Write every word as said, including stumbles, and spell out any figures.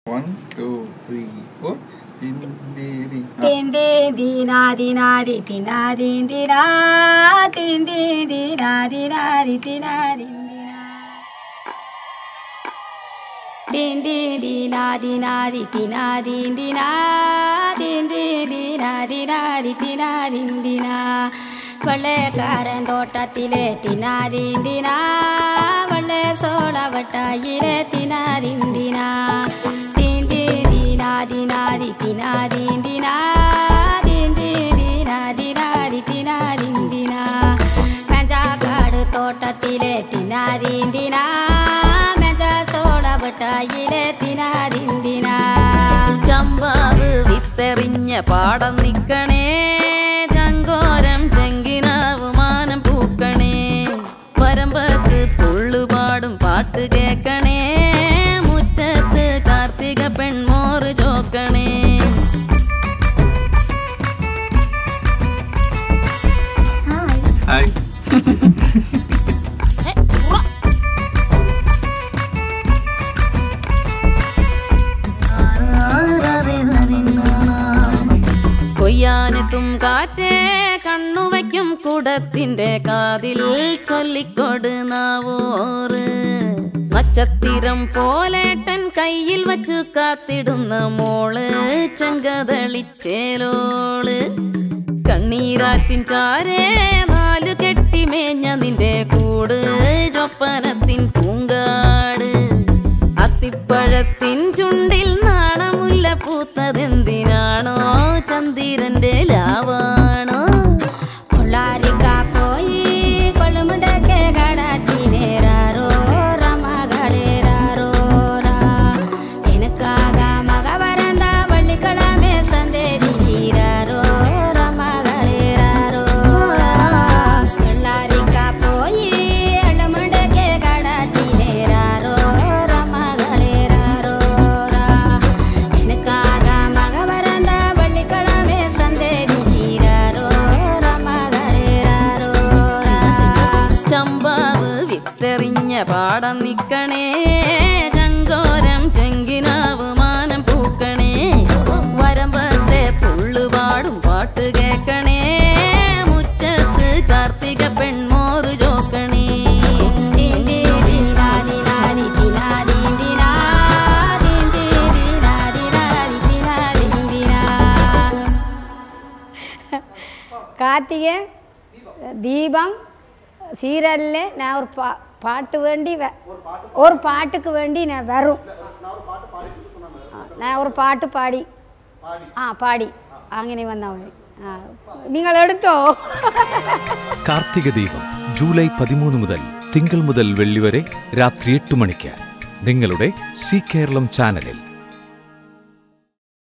One, two, three, four. Din din dina dina di dina din dina din din dina dina di dina din dina din din dina dina di dina din dina din din dina dina di dina din dina വെള്ളക്കാരൻ തോട്ടത്തിലെ തിനാരിന്തിന വെള്ള സോളവട്ടായിലെ തിനാരിന്തിന തിന്തി ദിനാദിനാരി തിനാരിന്തിന തിന്തി ദിനാദിനാരി തിനാരിന്തിന മെഞ്ചാക്കാട് തോട്ടത്തിലെ തിനാരിന്തിന മെഞ്ച സോളവട്ടായിലെ തിനാരിന്തിന ചമ്പാവ് വിത്തെറിഞ്ഞ പാടം നിക്കണേ ചങ്കോരം ചെങ്കിനാവുമാനം പൂക്കണേ വരമ്പത്ത് പുള്ളുപാടും പാട്ട് കേക്കണേ മുറ്റത്ത് Karthika പെൺമോറ് ചോക്കണേ Hi. കൊയ്യാനെത്തും കാറ്റേ കണ്ണുവയ്ക്കും കുടത്തിന്റെ കാതിൽ ചൊല്ലിക്കൊട് നാവോറ് നക്ഷത്തിരം പോലേട്ടൻ കയ്യിൽ വച്ചു കാത്തിടുന്ന മോള് ചെങ്കതളിച്ചേലോള് കണ്ണീരാറ്റിൻ ചാരേ നാലു കെട്ടി മേഞ്ഞ നിന്റെ കൂട് ചൊപ്പനത്തിൻ പൂങ്കാട് അത്തിപ്പഴത്തിൻ ചുണ്ടിൽ നാണമുല്ല പൂത്തതെന്തിനാണോ ചന്ദിരന്റെ ലാവാണോ പൊള്ളാരിക്ക പോയി കൊള്ളുമുണ്ടൊക്കെ കടത്തിനേറാറോ റമകളേറാറോ എനിക്കാക മക വരന്ത വള്ളിക്കളമേ സന്ദേരിരാറോ റമകളേറാറോ പൊള്ളാരിക്ക പോയി കൊള്ളുമുണ്ടൊക്കെ കടത്തിനേറാറോ റമകളേറാറോ എനിക്കാക മക വരന്ത വള്ളിക്കളമേ സന്ദേരിരാറോ റമകളേറാറോ ചമ്പാവ് വിത്തെറിഞ്ഞ പാടം നിക്കണേ ചങ്കോരം ചെങ്കിനാവ് മാനം പൂക്കണേ വരമ്പത്തെ പുള്ളുപാടും പാട്ട് കേക്കണേ മുറ്റത്ത് കാർത്തിക പെൺമോറ് ചോക്കണേ கார்த்திகை தீபம் சீரியல்ல நான் ஒரு பா பாட்டு வேண்டி ஒரு பாட்டுக்கு வேண்டி நான் வரும் நான் ஒரு பாட்டு பாடி ആ പാടി അങ്ങനെ വന്നാൽ മതി നിങ്ങൾ എടുത്തോ കാർത്തിക ദീപം ജൂലൈ പതിമൂന്ന് മുതൽ തിങ്കൾ മുതൽ വെള്ളി വരെ രാത്രി എട്ട് മണിക്ക് നിങ്ങളുടെ സി കേരളം ചാനലിൽ.